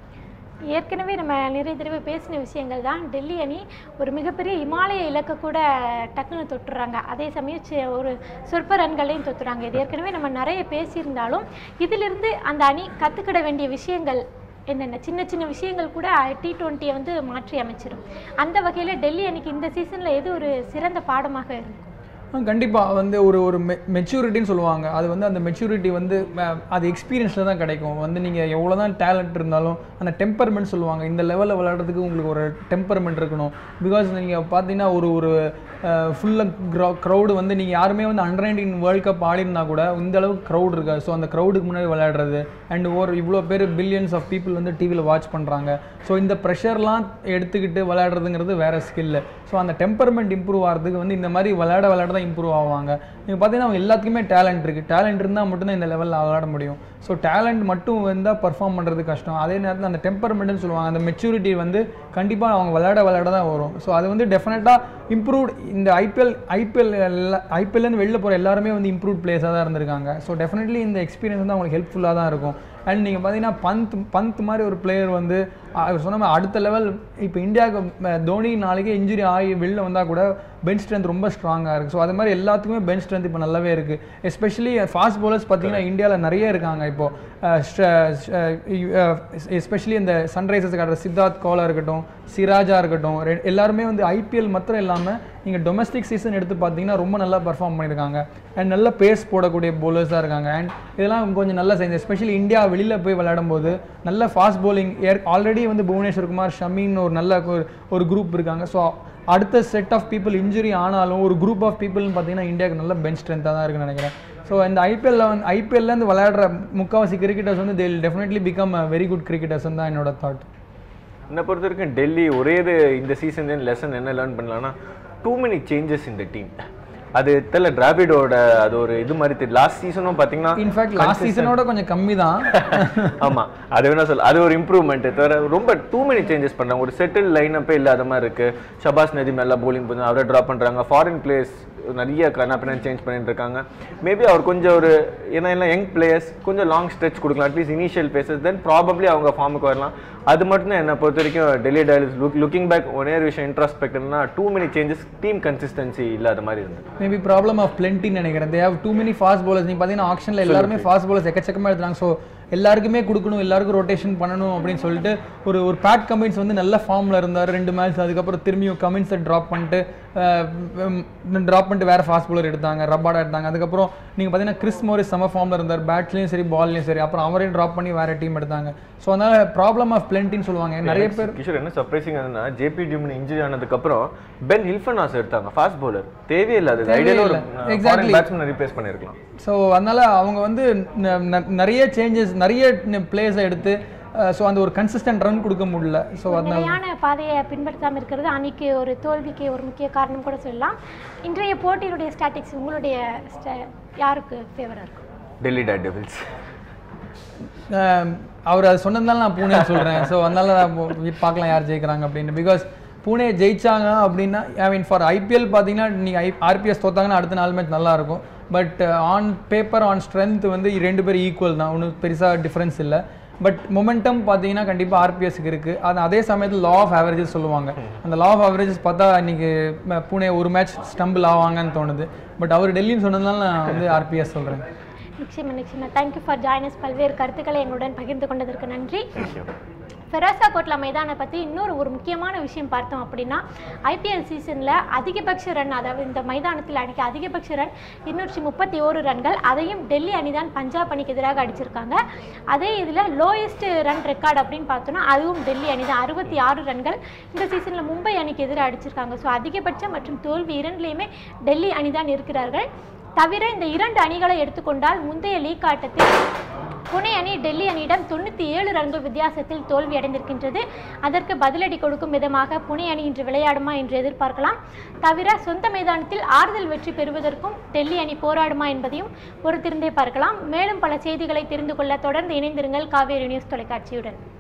ஏற்கனவே நம்ம நிறைய தடவை பேசின விஷயங்கள் தான். டெல்லி அணி ஒரு மிகப்பெரிய இமாலய இலக்கை கூட டக்குன்னு தொட்டுறாங்க, அதே சமயம் ஒரு சொற்ப ரன்களையும் தொட்டுறாங்க. இது ஏற்கனவே நம்ம நிறைய பேசியிருந்தாலும் இதிலிருந்து அந்த அணி கற்றுக்கிட வேண்டிய விஷயங்கள் என்னென்ன, சின்ன சின்ன விஷயங்கள் கூட டி டுவெண்ட்டியை வந்து மாற்றி அமைச்சிடும். அந்த வகையில் டெல்லி அணிக்கு இந்த சீசனில் எது ஒரு சிறந்த பாடமாக இருக்கும்? கண்டிப்பாக வந்து ஒரு ஒரு மெ மெச்சூரிட்டின்னு சொல்லுவாங்க. அது வந்து அந்த மெச்சூரிட்டி வந்து அது எக்ஸ்பீரியன்ஸில் தான் கிடைக்கும். வந்து நீங்கள் எவ்வளோ தான் டேலண்ட் இருந்தாலும் அந்த டெம்பர்மெண்ட் சொல்லுவாங்க, இந்த லெவலில் விளையாடுறதுக்கு உங்களுக்கு ஒரு டெம்பர்மெண்ட் இருக்கணும். பிகாஸ் நீங்கள் பார்த்தீங்கன்னா ஒரு ஒரு ஃபுல்லாக க்ரௌ க்ரௌடு வந்து நீங்கள் யாருமே வந்து அண்டர் நைன்டீன் வேர்ல்ட் கப் ஆடினா கூட இந்த அளவுக்கு க்ரௌட் இருக்காது. ஸோ அந்த க்ரௌடுக்கு முன்னாடி விளையாடுறது அண்ட் ஒரு இவ்வளோ பேர் பில்லியன்ஸ் ஆஃப் பீப்புள் வந்து டிவியில் வாட்ச் பண்ணுறாங்க. ஸோ இந்த ப்ரெஷர்லாம் எடுத்துக்கிட்டு விளையாடுறதுங்கிறது வேறு ஸ்கில்லு. ஸோ அந்த டெம்பர்மெண்ட் இம்ப்ரூவ் ஆகிறதுக்கு வந்து இந்த மாதிரி விளையாட விளையாட தான் இம்ப்ரூவ் ஆவாங்க. நீங்கள் பார்த்தீங்கன்னா அவங்க எல்லாத்துக்குமே டேலண்ட் இருக்குது. டேலண்ட் இருந்தால் மட்டும்தான் இந்த லெவலில் விளையாட முடியும். ஸோ டேலண்ட் மட்டும் வந்தால் பர்ஃபார்ம் பண்ணுறது கஷ்டம். அதே நேரத்தில் அந்த டெம்பர்மெண்ட்னு சொல்லுவாங்க, அந்த மெச்சூரிட்டி வந்து கண்டிப்பாக அவங்க விளையாட விளையாட தான் வரும். ஸோ அது வந்து டெஃபினட்டாக இம்ப்ரூவ்ட். இந்த ஐபிஎல் ஐபிஎல் எல்லா ஐபிஎல்லேருந்து வெளில போகிற எல்லாருமே வந்து இம்ப்ரூவ்ட் பிளேயர்ஸாக தான் இருந்திருக்காங்க. ஸோ டெஃபினெட்லி இந்த எக்ஸ்பீரியன்ஸ் வந்து அவங்களுக்கு ஹெல்ப்ஃபுல்லாக தான் இருக்கும். அண்ட் நீங்கள் பார்த்தீங்கன்னா பந்த் பந்த் மாதிரி ஒரு பிளேயர் வந்து சொன்ன மாதிரி அடுத்த லெவல். இப்போ இந்தியாவுக்கு தோனி நாளைக்கே இன்ஜுரி ஆகி வெளில வந்தால் கூட பெஞ்ச் ஸ்ட்ரென்த் ரொம்ப ஸ்ட்ராங்காக இருக்குது. ஸோ அது மாதிரி எல்லாத்துக்குமே பெஞ்ச் ஸ்ட்ரென்த் இப்போ நல்லாவே இருக்குது. எஸ்பெஷலி ஃபாஸ்ட் பவுலர்ஸ் பார்த்தீங்கன்னா இந்தியாவில் நிறைய இருக்காங்க இப்போது. எஸ்பெஷலி இந்த சன்ரைசர்ஸுக்கு ஆடுற சித்தார்த் கௌலா இருக்கட்டும், சிராஜா இருக்கட்டும், எல்லாருமே வந்து ஐபிஎல் மாத்திரம் இல்லாமல் நீங்கள் டொமஸ்டிக் சீசன் எடுத்து பார்த்தீங்கன்னா ரொம்ப நல்லா பர்ஃபார்ம் பண்ணியிருக்காங்க. அண்ட் நல்ல பேஸ் போடக்கூடிய பவுலர்ஸாக இருக்காங்க. அண்ட் இதெல்லாம் கொஞ்சம் நல்லா செஞ்சு எஸ்பெஷலி இந்தியா வெளியில் போய் விளையாடும் போது நல்ல ஃபாஸ்ட் பவுலிங் ஏர் ஆல்ரெடி வந்து புவனேஸ்வர் குமார், ஷமீன் ஒரு நல்ல ஒரு குரூப் இருக்காங்க. ஸோ அடுத்த செட் ஆஃப் பீப்புள் இன்ஜுரி ஆனாலும் ஒரு குரூப் ஆஃப் பீப்புள்னு பார்த்தீங்கன்னா இந்தியாவுக்கு நல்ல பெஞ்ச் ஸ்ட்ரென்த்தாக தான் இருக்குன்னு நினைக்கிறேன். ஸோ இந்த ஐபிஎல்ல வந்து ஐபிஎல்லேருந்து விளையாடுற முக்கால்வாசி கிரிக்கெட்டர்ஸ் வந்து they will definitely become a very good cricketers தான் என்னோட தாட். என்னை பொறுத்த வரைக்கும் டெல்லி ஒரே இது இந்த சீசன் லெசன் என்ன லேர்ன் பண்ணலாம்னா டூ மெனி சேஞ்சஸ் இந்த டீம். அது தெரியல டிராவிடோட அது ஒரு இது மாதிரி தெரியும். லாஸ்ட் சீசனும் பார்த்தீங்கன்னா இன்ஃபேக்ட் லாஸ்ட் சீசனோட கொஞ்சம் கம்மி தான். ஆமாம், அது வேணா சொல்ல, அது ஒரு இம்ப்ரூவ்மெண்ட். தவிர ரொம்ப டூ மெனி சேஞ்சஸ் பண்ணுறாங்க. ஒரு செட்டில் லைனப்பே இல்லாத மாதிரி இருக்குது. ஷபாஸ் நதீம் எல்லாம் போலிங் பண்ணி அவரை ட்ராப் பண்ணுறாங்க. ஃபாரின் பிளேயர்ஸ் நிறைய கனாப்பினா சேஞ்ச் பண்ணிட்டு இருக்காங்க. மேபி அவர் கொஞ்சம் ஒரு ஏன்னா எல்லாம் யங் பிளேயர்ஸ் கொஞ்சம் லாங் ஸ்ட்ரெச் கொடுக்கலாம். At least initial phases then probably அவங்க ஃபார்முக்கு வரலாம். அது மட்டும் தான் என்னை பொறுத்த வரைக்கும் Delhi Daredevils look looking back ஒரே ஒரு விஷயம் இன்ட்ராஸ்பெக்ட்னா too many changes, team consistency இல்லாத மாதிரி இருந்தது. மேபி ப்ராப்ளம் ஆஃப் பிளென்ட்டின்னு நினைக்கிறேன். They have too many fast bowlers. நீங்கள் பார்த்தீங்கன்னா ஆக்ஷனில் எல்லாருமே ஃபாஸ்ட் பவுலர்ஸ் எக்கச்சக்கமாக எடுத்துறாங்க. ஸோ எல்லாருக்குமே கொடுக்கணும், எல்லாருக்கும் ரொட்டேஷன் பண்ணணும் அப்படின்னு சொல்லிட்டு ஒரு ஒரு பேட் கமின்ஸ் வந்து நல்ல ஃபார்மில் இருந்தார் ரெண்டு மேட்ச். அதுக்கப்புறம் திரும்பியும் கமின்ஸை ட்ராப் பண்ணிட்டு ட்ராப் பண்ணிட்டு வேறு ஃபாஸ்ட் பவுலர் எடுத்தாங்க, ரப்பாடா எடுத்தாங்க. அதுக்கப்புறம் நீங்கள் பார்த்தீங்கன்னா கிறிஸ் மோரிஸ் செம ஃபார்மில் இருந்தார், பேட்ஸ்லையும் சரி பால்லையும் சரி. அப்புறம் அவரையும் ட்ராப் பண்ணி வேறு டீம் எடுத்தாங்க. ஸோ அதனால் ப்ராப்ளம் ஆஃப் பிளென்ட்டின்னு சொல்லுவாங்க நிறைய பேர். கிஷோர் என்ன சர்ப்ரைசிங் என்னன்னா ஜேபி டியூமின் இன்ஜுரி ஆனதுக்கப்புறம் பென் ஹில்ஃபனாஸ் எடுத்தாங்க ஃபாஸ்ட் பவுலர். தேவையில்லாத ஐடியால ஒரு ஃபாரின் பேட்ஸ்மேன் ரீப்ளேஸ் பண்ணிருக்கலாம். ஸோ அதனால அவங்க வந்து நிறைய சேஞ்சஸ் நிறைய பிளேயர்ஸை எடுத்து ஸோ அந்த ஒரு கன்சிஸ்டன்ட் ரன் கொடுக்க முடியல. ஸோ அதனால பாதையை பின்பற்றாமல் இருக்கிறது அன்னைக்கு ஒரு தோல்விக்கு ஒரு முக்கிய காரணம் கூட சொல்லலாம். இன்றைய போட்டியினுடைய ஸ்டாட்டிக்ஸ் உங்களுடைய யாருக்கு ஃபேவராக இருக்கும்? டெல்லி டேர்டெவில்ஸ். அவர் அது சொன்னதுனால நான் பூனே சொல்கிறேன். ஸோ அதனால பார்க்கலாம் யார் ஜெயிக்கிறாங்க அப்படின்னு. பிகாஸ் பூனே ஜெயிச்சாங்க அப்படின்னா ஐ மீன் ஃபார் ஐபிஎல் பார்த்தீங்கன்னா நீங்கள் ஐ ஆர்பிஎஸ் தோத்தாங்கன்னா அடுத்த நாலு மேட்ச் நல்லாயிருக்கும். But on paper on strength வந்து ரெண்டு பேரும் ஈக்குவல் தான், ஒன்றும் பெருசாக டிஃப்ரென்ஸ் இல்லை. பட் மொமெண்டம் பார்த்தீங்கன்னா கண்டிப்பாக ஆர்பிஎஸ்க்கு இருக்குது. அது அதே சமயத்தில் லா ஆஃப் ஆவரேஜஸ் சொல்லுவாங்க. அந்த லா ஆஃப் ஆவரேஜஸ் பார்த்தா இன்றைக்கி பூனே ஒரு மேட்ச் ஸ்டம்பிள் ஆவாங்கன்னு தோணுது. பட் அவர் டெல்லின்னு சொன்னதுனால நான் வந்து ஆர்பிஎஸ் சொல்கிறேன். நிச்சயமா நிச்சயமா. Thank you for joining us. பல்வேறு கருத்துக்களை எங்களுடன் பகிர்ந்து கொண்டதற்கு நன்றி. ஃபெராஸா கோட்லா மைதானை பற்றி இன்னொரு ஒரு முக்கியமான விஷயம் பார்த்தோம் அப்படின்னா ஐபிஎல் சீசனில் அதிகபட்ச ரன், அதாவது இந்த மைதானத்தில் அடிக்க அதிகபட்ச ரன் இருநூற்றி முப்பத்தி ஓரு ரன்கள். அதையும் டெல்லி அணி தான் பஞ்சாப் அணிக்கு எதிராக அடிச்சிருக்காங்க. அதே இதில் லோயஸ்ட் ரன் ரெக்கார்டு அப்படின்னு பார்த்தோன்னா அதுவும் டெல்லி அணி தான், அறுபத்தி ஆறு ரன்கள் இந்த சீசனில் மும்பை அணிக்கு எதிராக அடிச்சிருக்காங்க. ஸோ அதிகபட்சம் மற்றும் தோல்வி இரண்டுலேயுமே டெல்லி அணி தான் இருக்கிறார்கள். தவிர இந்த இரண்டு அணிகளை எடுத்துக்கொண்டால் முந்தைய லீக் ஆட்டத்தில் புனே அணி டெல்லி அணியிடம் தொண்ணூற்றி ஏழு ரன்கள் வித்தியாசத்தில் தோல்வி அடைந்திருக்கின்றது. அதற்கு பதிலடி கொடுக்கும் விதமாக புனே அணி இன்று விளையாடுமா என்று எதிர்பார்க்கலாம். தவிர சொந்த மைதானத்தில் ஆறுதல் வெற்றி பெறுவதற்கும் டெல்லி அணி போராடுமா என்பதையும் பொறுத்திருந்தே பார்க்கலாம். மேலும் பல செய்திகளை தெரிந்து கொள்ள தொடர்ந்து இணைந்திருங்கள் காவேரி நியூஸ் தொலைக்காட்சியுடன்.